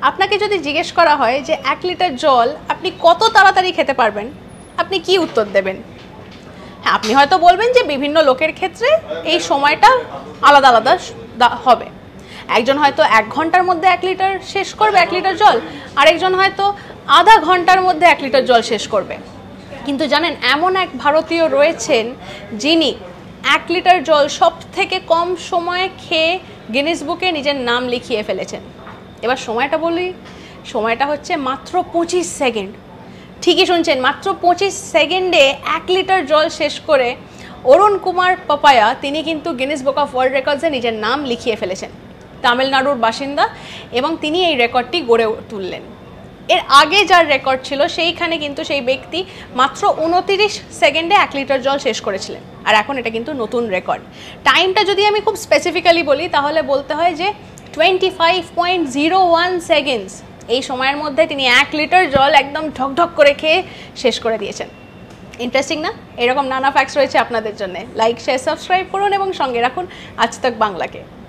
আপনাকে যদি জিজ্ঞেস করা হয় যে 1 লিটার জল আপনি কত তাড়াতাড়ি খেতে পারবেন, আপনি কি উত্তর দেবেন? হ্যাঁ, আপনি হয়তো বলবেন যে বিভিন্ন লোকের ক্ষেত্রে এই সময়টা আলাদা আলাদা হবে। একজন হয়তো 1 ঘন্টার মধ্যে 1 লিটার শেষ করবে 1 লিটার জল, আরেকজন হয়তো আধা ঘন্টার মধ্যে 1 লিটার জল শেষ করবে। কিন্তু জানেন, এমন এক ভারতীয় রয়েছেন যিনি 1 লিটার জল সব থেকে কম সময়ে খেয়ে গিনেস বুকে নিজের নাম লিখিয়ে ফেলেছেন। এবার সময়টা বলি, সময়টা হচ্ছে মাত্র 25 সেকেন্ড। ঠিকই শুনছেন, মাত্র 25 সেকেন্ডে 1 লিটার জল শেষ করে অরুণ কুমার পাপায়া তিনি কিন্তু গিনেস বুক অফ ওয়ার্ল্ড রেকর্ডসে নিজের নাম লিখিয়ে ফেলেছেন। তামিলনাড়ুর বাসিন্দা এবং তিনি এই রেকর্ডটি গড়ে তুললেন। এর আগে যার রেকর্ড ছিল সেইখানে কিন্তু সেই ব্যক্তি মাত্র 29 সেকেন্ডে 1 লিটার জল শেষ করেছিলেন, আর এখন এটা কিন্তু নতুন রেকর্ড। টাইমটা যদি আমি খুব স্পেসিফিক্যালি বলি তাহলে বলতে হয় যে 25.01 সেকেন্ডস। এই সময়ের মধ্যে তিনি 1 লিটার জল একদম ঢকঢক করে খেয়ে শেষ করে দিয়েছেন। ইন্টারেস্টিং না? এরকম নানা ফ্যাক্টস রয়েছে আপনাদের জন্য। লাইক, শেয়ার, সাবস্ক্রাইব করুন এবং সঙ্গে রাখুন আজ তাক বাংলাকে।